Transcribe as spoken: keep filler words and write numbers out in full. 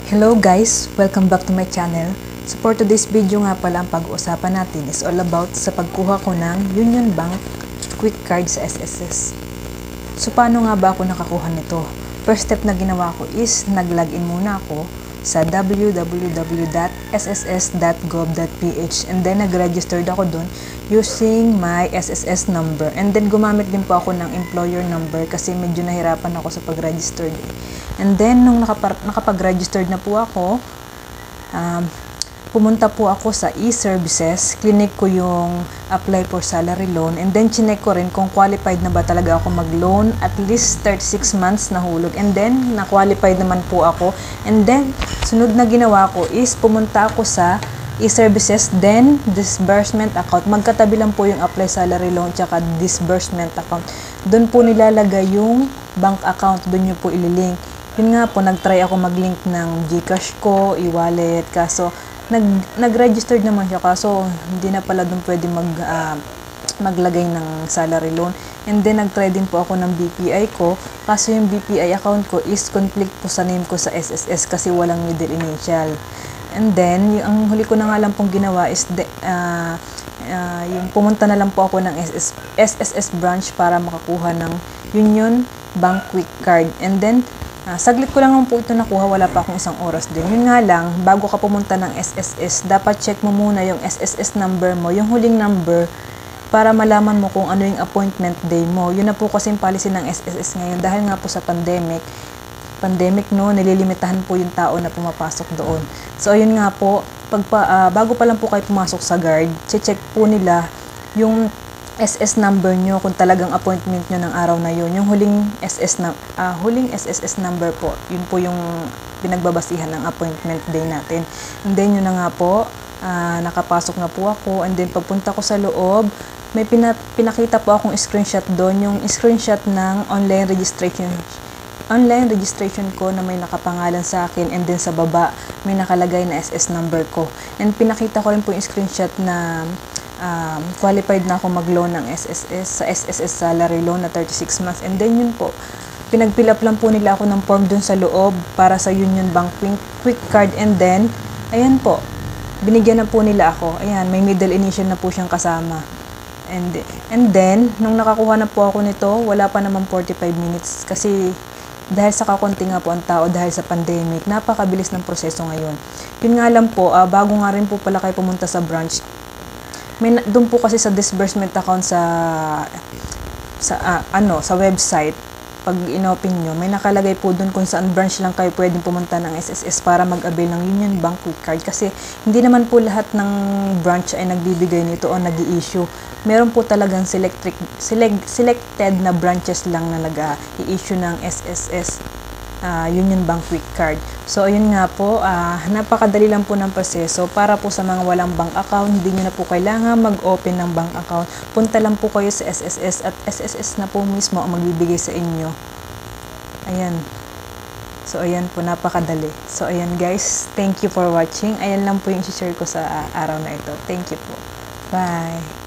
Hello guys! Welcome back to my channel. So for today's video nga pala, ang pag-uusapan natin is all about sa pagkuha ko ng Union Bank Quick Card sa S S S. So paano nga ba ako nakakuha nito? First step na ginawa ko is nag-login muna ako sa w w w dot s s s dot gov dot p h and then nag-registered ako dun using my S S S number, and then gumamit din po ako ng employer number kasi medyo nahirapan ako sa pag-register. And then nung nakapag-registered na po ako, um, pumunta po ako sa e-services, clinic ko yung apply for salary loan, and then chinek ko rin kung qualified na ba talaga ako mag-loan, at least thirty-six months na hulog, and then na-qualified naman po ako. And then sunod na ginawa ko is pumunta ako sa e-services, then disbursement account. Magkatabi lang po yung apply salary loan tsaka disbursement account. Doon po nilalagay yung bank account, doon nyo po ililink. Yun nga po, nag-try ako mag-link ng GCash ko, e-wallet, kaso nag nag-registered naman siya, kaso hindi na pala doon pwede mag uh, maglagay ng salary loan. And then nag-try din po ako ng B P I ko, kaso yung B P I account ko is conflict po sa name ko sa S S S kasi walang middle initial. And then yung ang huli ko na nga lang pong ginawa is de, uh, uh, yung pumunta na lang po ako ng S S S branch para makakuha ng Union Bank Quick Card. And then Uh, saglit ko lang naman po ito nakuha, wala pa akong isang oras din. Yun nga lang, bago ka pumunta ng S S S, dapat check mo muna yung S S S number mo, yung huling number, para malaman mo kung ano yung appointment day mo. Yun na po kasi yung policy ng S S S ngayon, dahil nga po sa pandemic, pandemic no, nililimitahan po yung tao na pumapasok doon. So ayun nga po, pagpa, uh, bago pa lang po kayo pumasok sa guard, check po nila yung S S number nyo kung talagang appointment nyo ng araw na yun. Yung huling S S na uh, huling S S S number po, yun po yung pinagbabasihan ng appointment day natin. And then yun na nga po, uh, nakapasok na po ako, and then pagpunta ko sa loob, may pina pinakita po akong screenshot doon, yung screenshot ng online registration online registration ko na may nakapangalan sa akin, and then sa baba may nakalagay na S S number ko. And pinakita ko rin po yung screenshot na Um, qualified na ako mag-loan ng S S S sa S S S salary loan na thirty-six months. And then yun po, pinag-fill up lang po nila ako ng form dun sa loob para sa Union Bank Quick Card, and then ayan po, binigyan na po nila ako. Ayan, may middle initial na po siyang kasama. And, and then nung nakakuha na po ako nito, wala pa naman forty-five minutes kasi dahil sa kakunti nga po ang tao dahil sa pandemic, napakabilis ng proseso ngayon. Yun nga lang po, uh, bago nga rin po pala kayo pumunta sa branch, may doon po kasi sa disbursement account sa sa uh, ano sa website, pag inopen nyo, may nakalagay po doon kung saan branch lang kayo pwedeng pumunta ng S S S para mag-avail ng Union Bank Quick Card, kasi hindi naman po lahat ng branch ay nagbibigay nito o nag-i-issue. Meron po talagang selected select, selected na branches lang na nag-i-issue ng S S S uh, Union Bank Quick Card. So ayun nga po, uh, napakadali lang po ng proseso. Para po sa mga walang bank account, hindi nyo na po kailangan mag-open ng bank account. Punta lang po kayo sa S S S at S S S na po mismo ang magbibigay sa inyo. Ayan. So ayan po, napakadali. So ayan guys, thank you for watching. Ayan lang po yung share ko sa uh, araw na ito. Thank you po. Bye!